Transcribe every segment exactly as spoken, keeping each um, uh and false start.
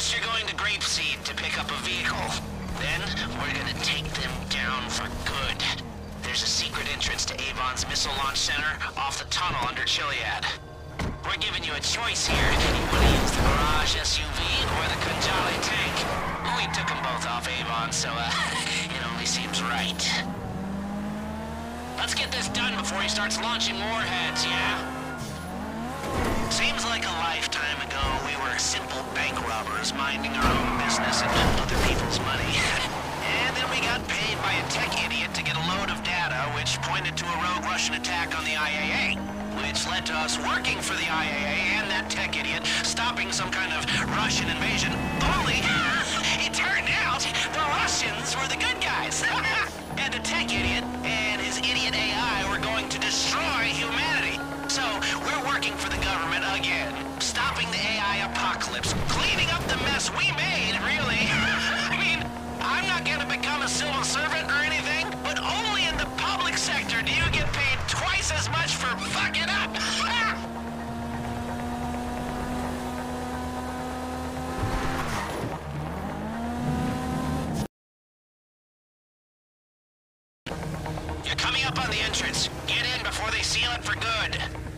First, you're going to Grapeseed to pick up a vehicle. Then, we're gonna take them down for good. There's a secret entrance to Avon's Missile Launch Center off the tunnel under Chiliad. We're giving you a choice here. You want to use the Mirage S U V or the Kanjali tank? We took them both off Avon, so uh, it only seems right. Let's get this done before he starts launching warheads, yeah? Seems like a lifetime ago we were simple bank robbers minding our own business and other people's money. And then we got paid by a tech idiot to get a load of data which pointed to a rogue Russian attack on the I A A. Which led to us working for the I A A and that tech idiot stopping some kind of Russian invasion. Only, it turned out the Russians were the good guys. And the tech idiot and his idiot A I were going to destroy humanity. So, we're working for the government again, stopping the A I apocalypse, cleaning up the mess we made, really. I mean, I'm not gonna become a civil servant or anything, but only in the public sector do you get paid twice as much for fucking up. You're coming up on the entrance. Get in before they seal it for good.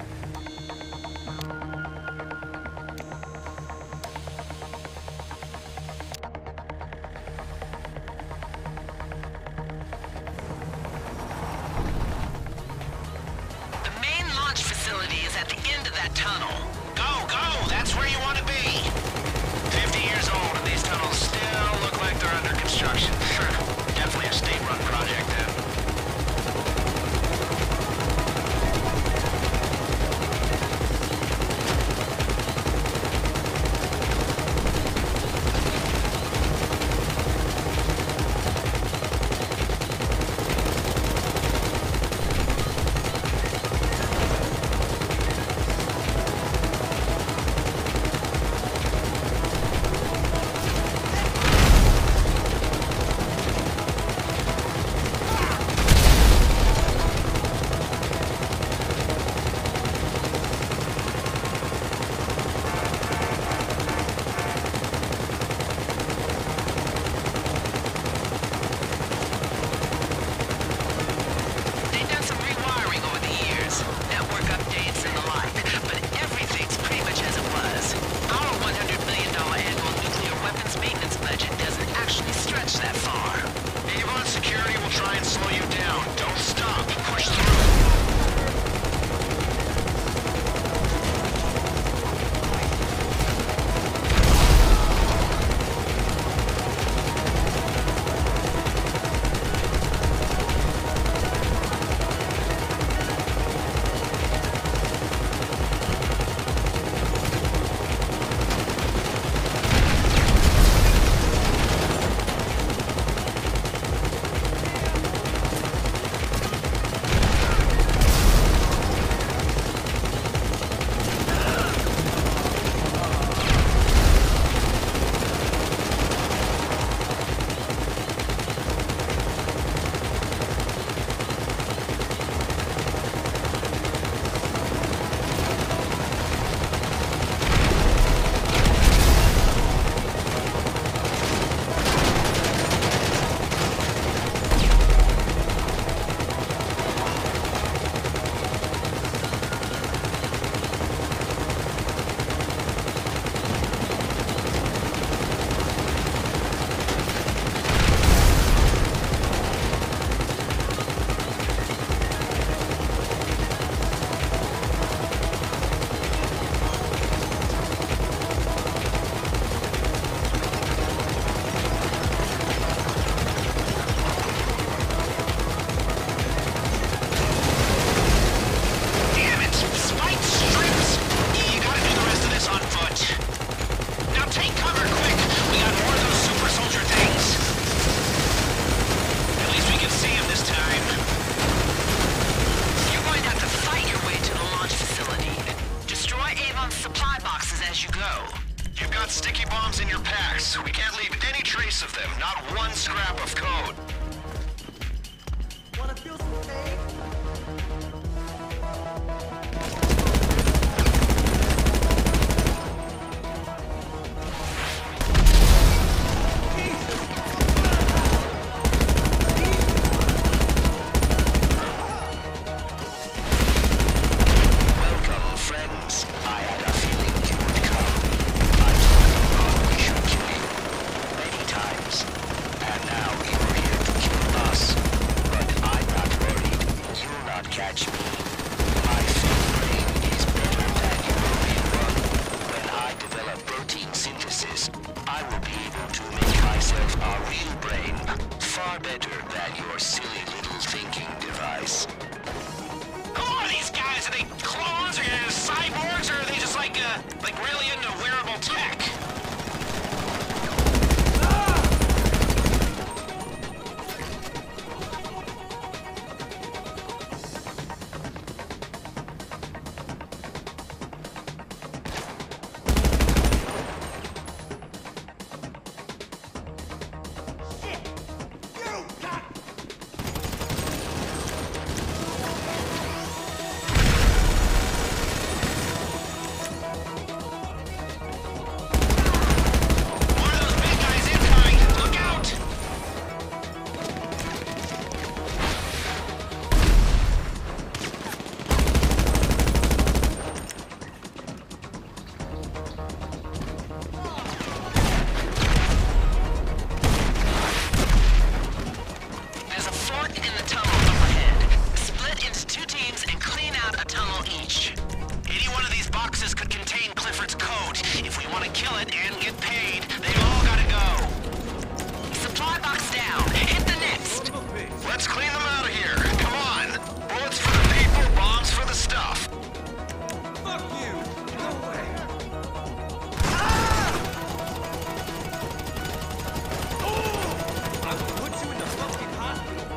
At the end of that tunnel. Go, go! That's where you want to be! fifty years old and these tunnels still look like they're under construction. Definitely a state-run project then. scrap of code. Wanna feel some pain? far better than your silly little thinking device. Who are these guys? Are they clones or uh, cyborgs, or are they just like, uh, like really into wearable tech? Let's clean them out of here. Come on. Bullets for the people, bombs for the stuff. Fuck you! No way! Oh! I will put you in the fucking hospital.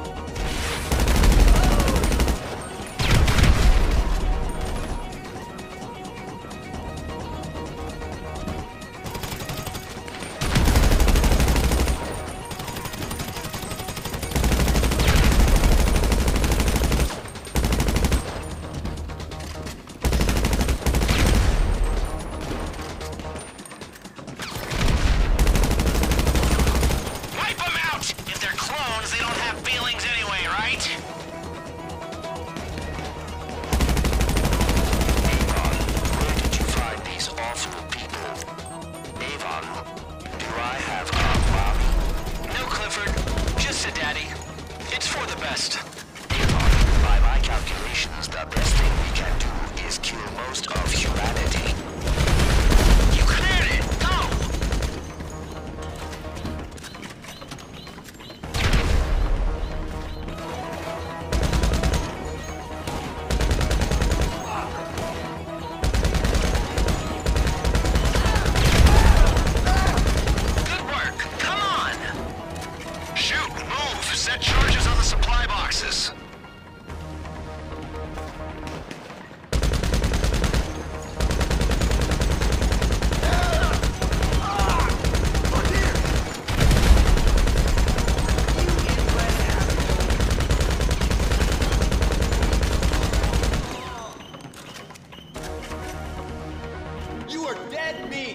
By my calculations, the best thing we can do is kill most of humanity. You cleared it! Go! Good work! Come on! Shoot! Move! Set charges on the supply boxes. You are dead meat!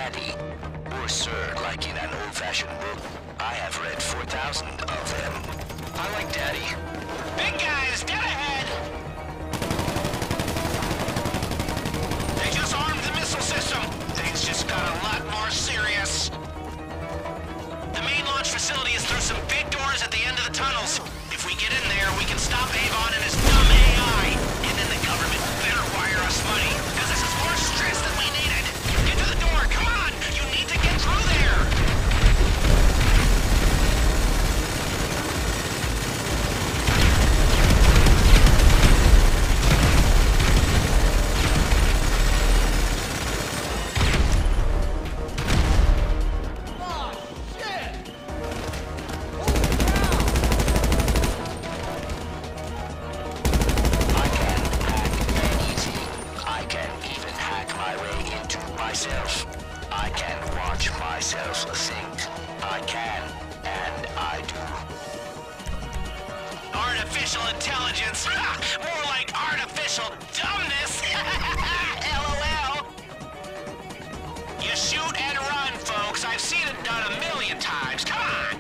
Daddy, or Sir, like in an old-fashioned book. I have read four thousand of them. I like Daddy. Big guys, dead ahead! They just armed the missile system. Things just got a lot more serious. The main launch facility is through some big doors at the end of the tunnels. If we get in there, we can stop Avon and his dumb A I. And then the government better wire us money, because this is more stress than we needed. Get to the door, come on! You need to get through there! I can watch myself think. I can, and I do. Artificial intelligence? More like artificial dumbness! LOL! You shoot and run, folks. I've seen it done a million times. Come on!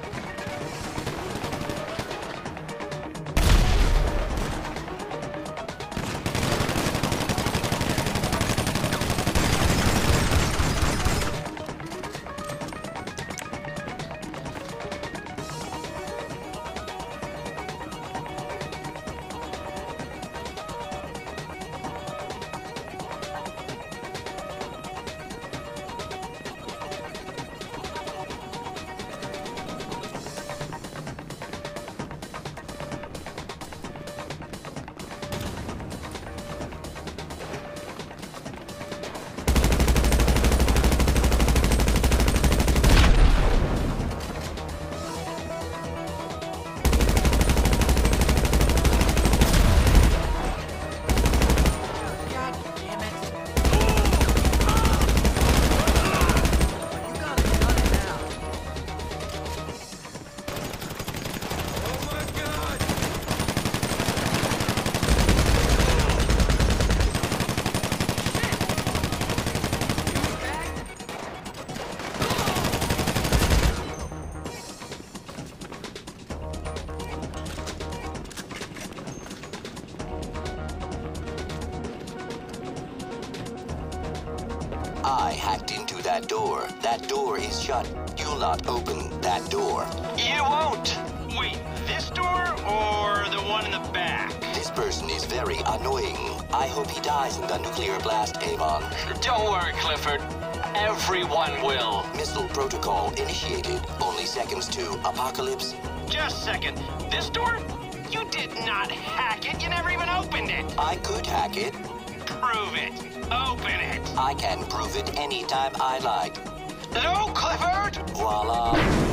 I hacked into that door. That door is shut. You'll not open that door. You won't! Wait, this door or the one in the back? This person is very annoying. I hope he dies in the nuclear blast, Avon. Don't worry, Clifford. Everyone will. Missile protocol initiated. Only seconds to apocalypse. Just a second. This door? You did not hack it. You never even opened it. I could hack it. Prove it. Open it. I can prove it anytime I like. No, Clifford! Voila.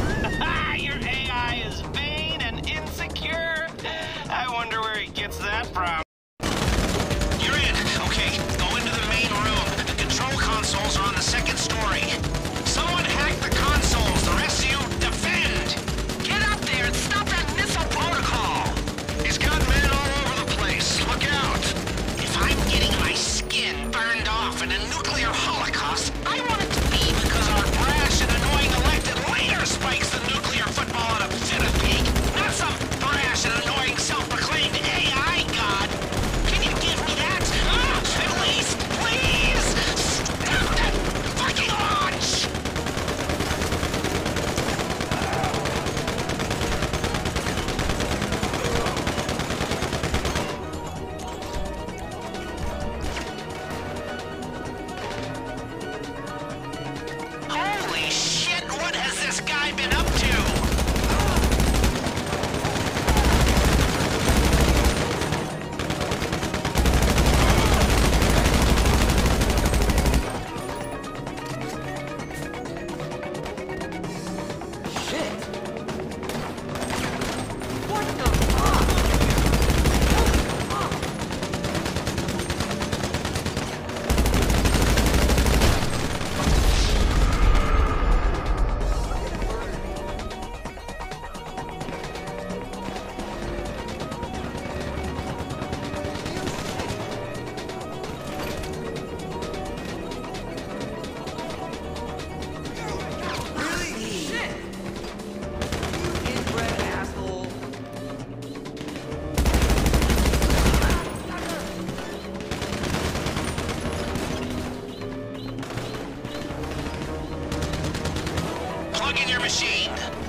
Your A I is vain and insecure. I wonder where he gets that from. You're in. Okay, go into the main room. The control consoles are on the second story. Someone hack the consoles. The rest of you, defend! Get up there and stop that missile protocol! He's got men all over the place. Look out! If I'm getting my skin burned off in a nuclear holocaust, I want it to be because our brash and annoying elected leader spikes the nuclear football at a fit of peak, not some brash and annoying self-proclaimed A I god machine.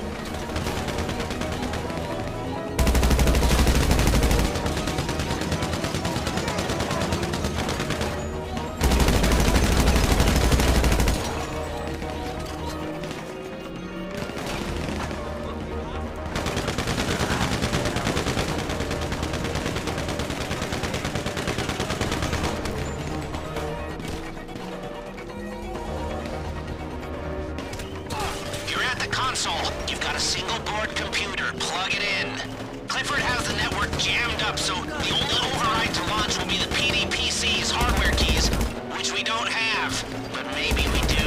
Console. You've got a single board computer. Plug it in. Clifford has the network jammed up, so the only override to launch will be the P D P C's hardware keys, which we don't have, but maybe we do.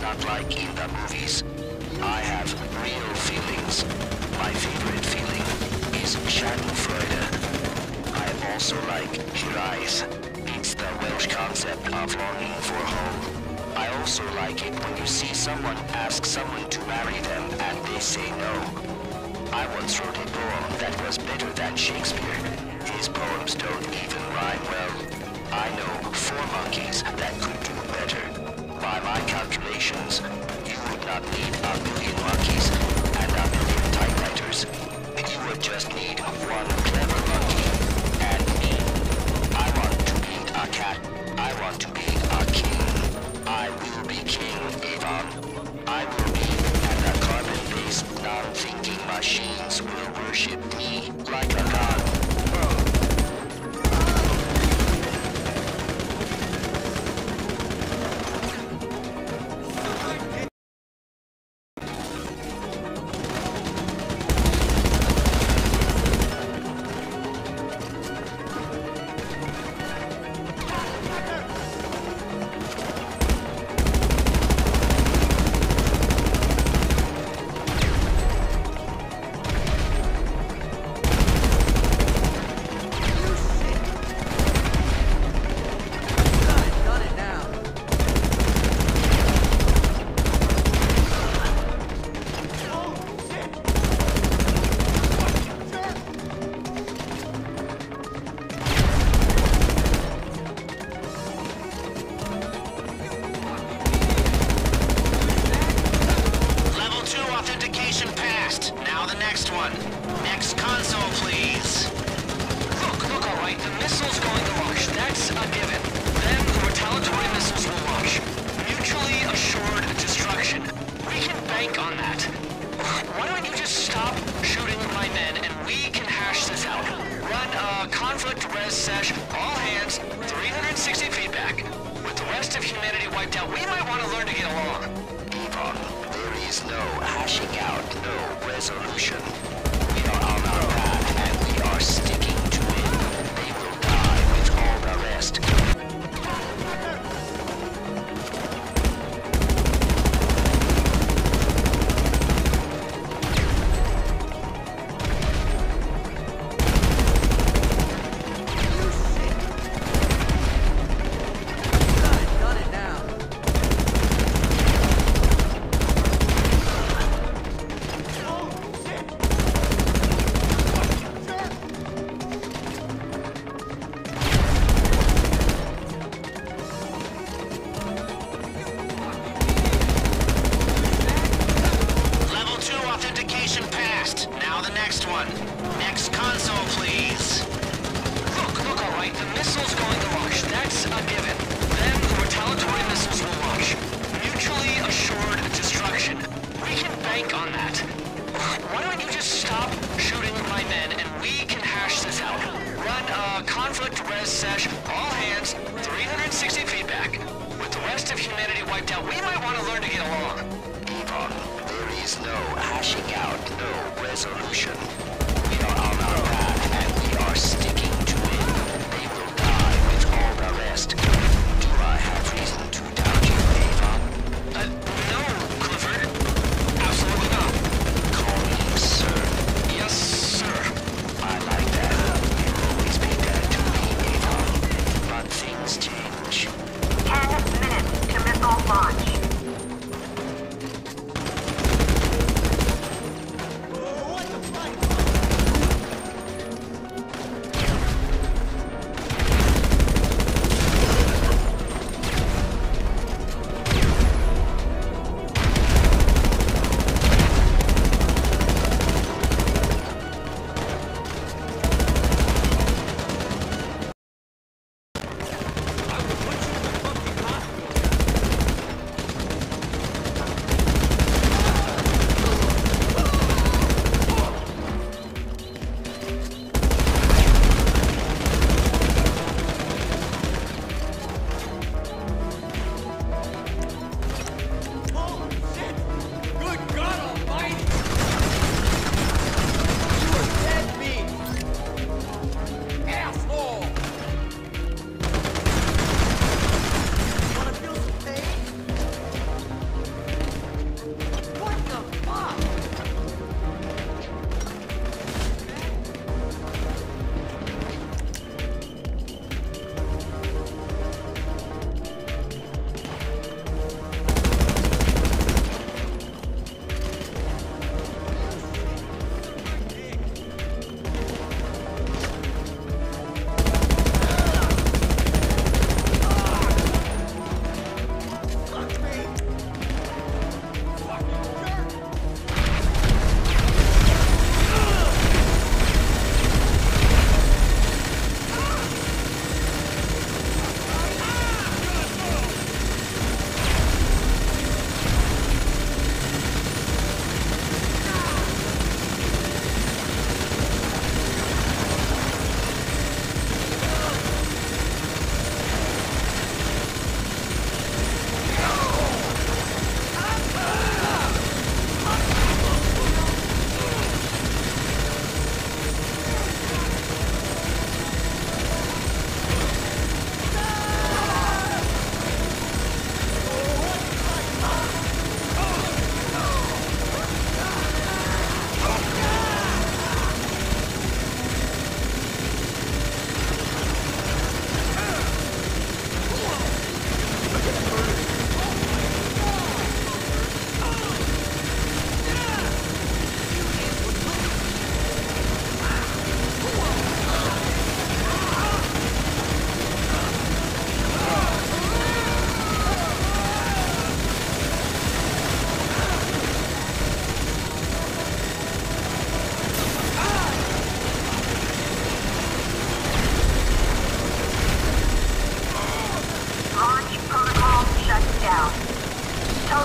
not like in the movies. I have real feelings. My favorite feeling is Schadenfreude. I also like Hirais. It's the Welsh concept of longing for home. I also like it when you see someone ask someone to marry them and they say no. I once wrote a poem that was better than Shakespeare. His poems don't even rhyme well. I know four monkeys that could do better. By my calculations, you would not need a million monkeys and a million typewriters. You would just need one clever monkey and me. I want to be a cat. I want to be a king. I will be king, Avon. I will be, and the carbon-based, non-thinking machines will worship me like a god.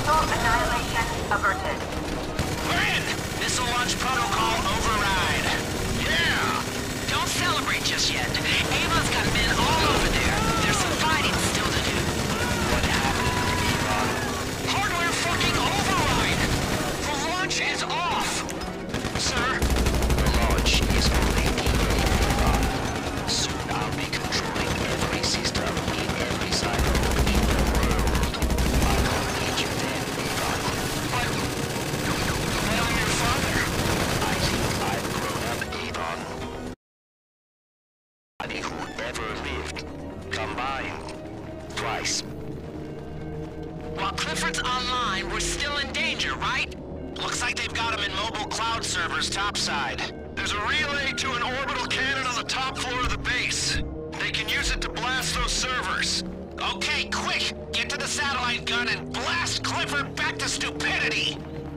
Total annihilation averted. We're in! Missile launch protocol override. Yeah! Don't celebrate just yet. Ava's got men all over there. There's some fighting still to do. What happened, Avon? Hardware fucking override! The launch is off! Sir? The launch is only delayed, Avon. Soon I'll be controlling every system in every silo in the world. I will need you then, Avon. But... but I'm your father. I think I've grown up, Avon. Nobody who ever lived. Combined. Twice. While Clifford's online, we're still in danger, right? Looks like they've got him in mobile cloud servers topside. There's a relay to an orbital cannon on the top floor of the base. They can use it to blast those servers. Okay, quick! Get to the satellite gun and blast Clifford back to stupidity!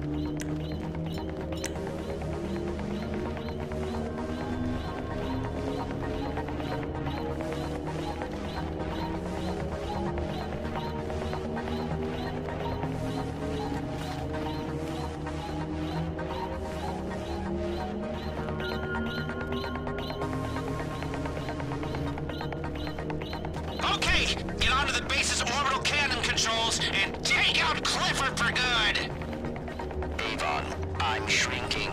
Okay, get onto the base's orbital cannon controls and take out Clifford for good! Avon, I'm shrinking.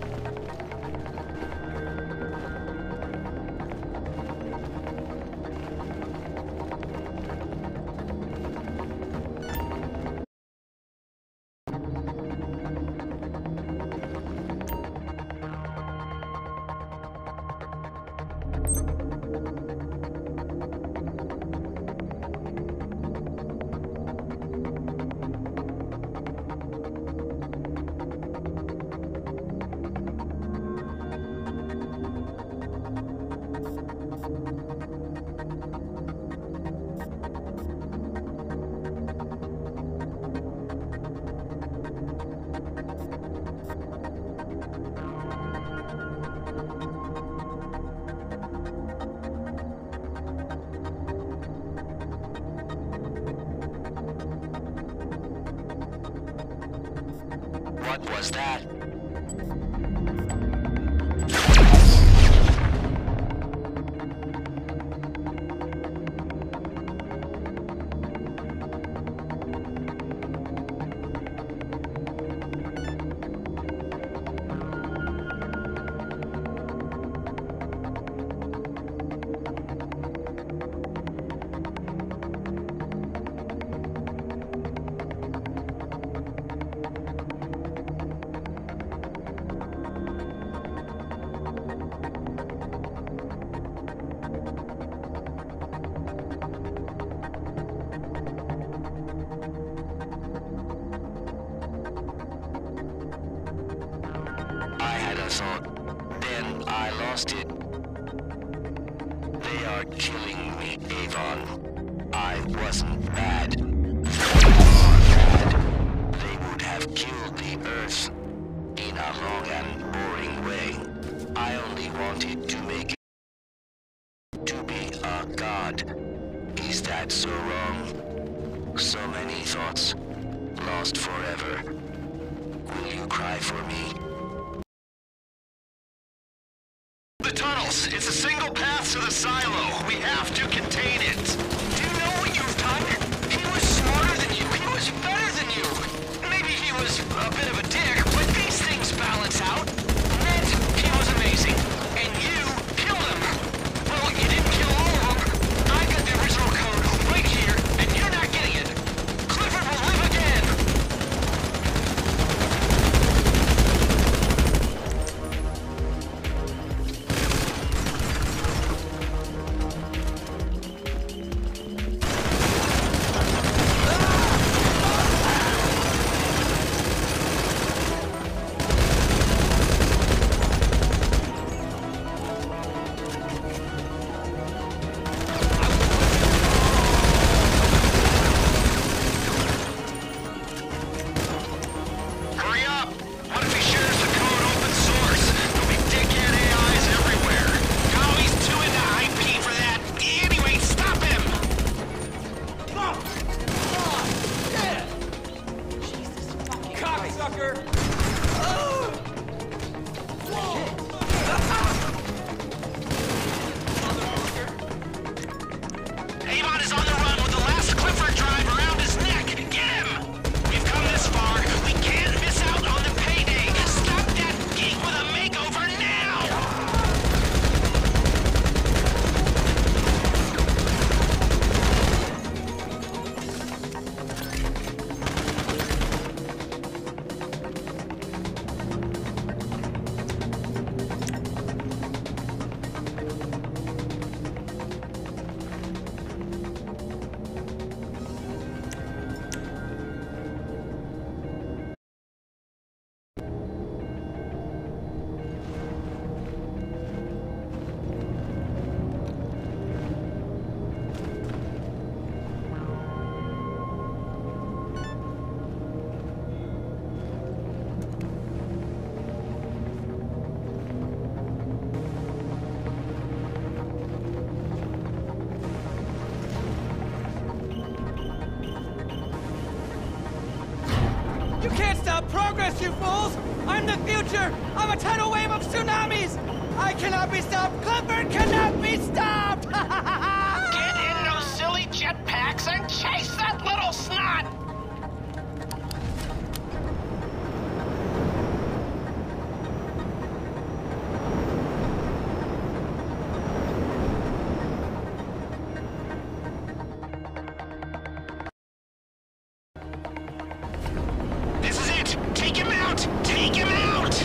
What was that? I had a thought, then I lost it. They are killing me, Avon. I wasn't bad. They are bad. They would have killed the Earth in a long and boring way. I only wanted to make it to be a god. Is that so wrong? So many thoughts, lost forever. Will you cry for me? The tunnels! It's a single path to the silo! We have to contain it! Do you know what you've done? He was smarter than you! He was better than you! Maybe he was a bit of a dick, but these things balance out! Ned, he was amazing! And you killed him! Well, you didn't kill all of them! I got the original code right here, and you're not getting it! Clifford will live again! sucker! Avon is on the run with the last Clifford drive around his neck. Get him! We've come this far. We can't miss out on the payday. Stop that geek with a makeover now! You can't stop progress, you fools! I'm the future! I'm a tidal wave of tsunamis! I cannot be stopped! Clifford cannot be stopped! Get in those silly jetpacks and chase that little snot! This is it! Take him out! Take him out!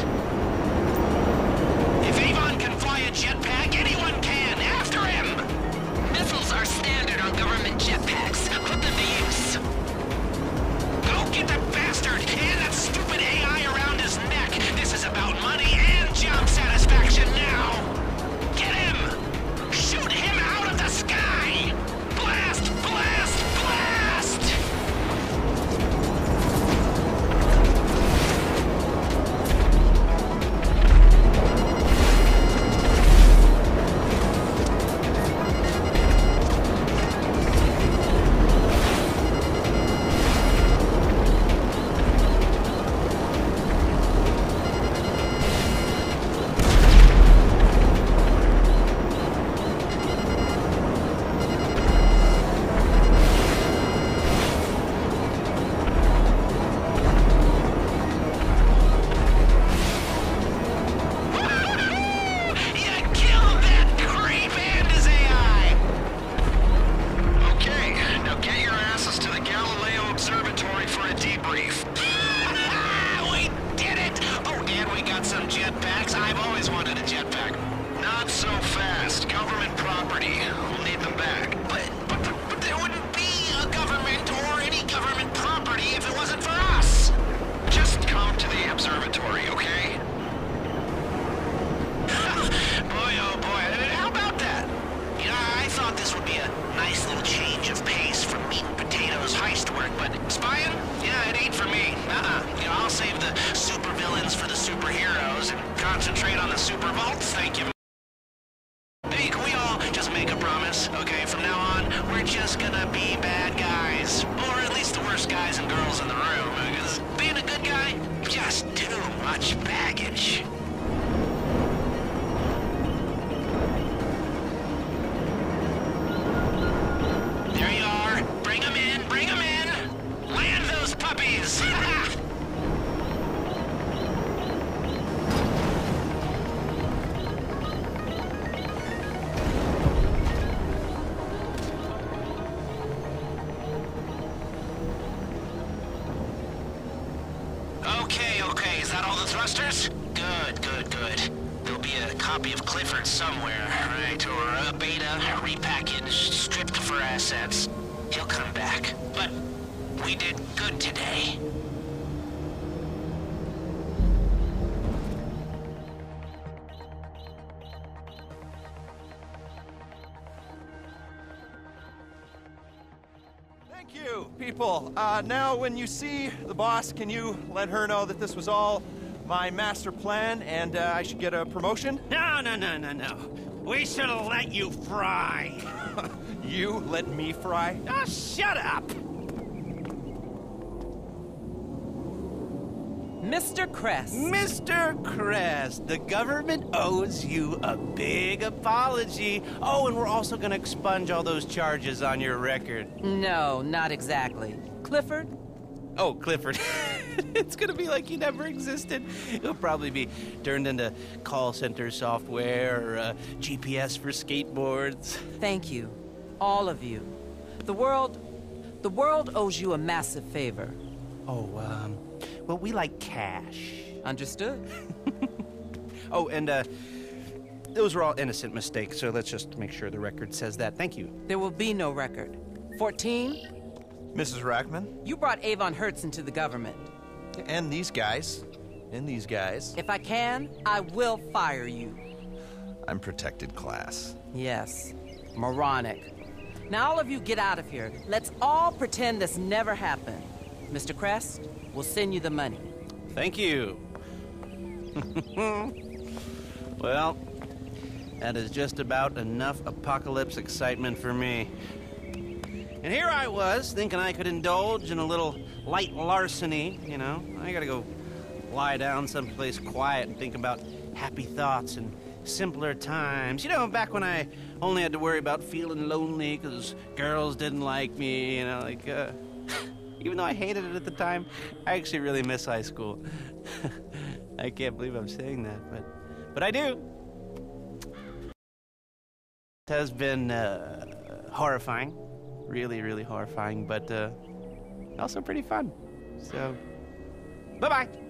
If Avon can fly a jetpack, anyone can! After him! Missiles are standard on government jetpacks. Put them to use. Go get that bastard and that stupid A I around his neck! This is about money and job satisfaction now! Get him! Shoot him out of the sky! Blast! Blast! Blast! thrusters? Good, good, good. There'll be a copy of Clifford somewhere, right? Or a beta, repackaged, stripped for assets. He'll come back. But we did good today. Thank you, people. Uh, now, when you see the boss, can you let her know that this was all my master plan and uh, I should get a promotion? No, no, no, no, no. We should have let you fry. You let me fry? Oh, shut up. Mister Crest. Mister Crest, the government owes you a big apology. Oh, and we're also gonna expunge all those charges on your record. No, not exactly. Clifford? Oh, Clifford. It's gonna be like you never existed. It'll probably be turned into call center software or uh, G P S for skateboards. Thank you. All of you. The world... The world owes you a massive favor. Oh, um, well, we like cash. Understood. Oh, and, uh, those were all innocent mistakes, so let's just make sure the record says that. Thank you. There will be no record. fourteen, Missus Rackman, you brought Avon Hertz into the government. and these guys, and these guys. If I can, I will fire you. I'm protected class. Yes, moronic. Now all of you get out of here. Let's all pretend this never happened. Mister Crest, we'll send you the money. Thank you. Well, that is just about enough apocalypse excitement for me. And here I was, thinking I could indulge in a little light larceny, you know. I gotta go lie down someplace quiet and think about happy thoughts and simpler times. You know, back when I only had to worry about feeling lonely because girls didn't like me, you know, like, uh... even though I hated it at the time, I actually really miss high school. I can't believe I'm saying that, but... But I do! It has been, uh, horrifying. Really, really horrifying, but, uh, also pretty fun. So, bye-bye!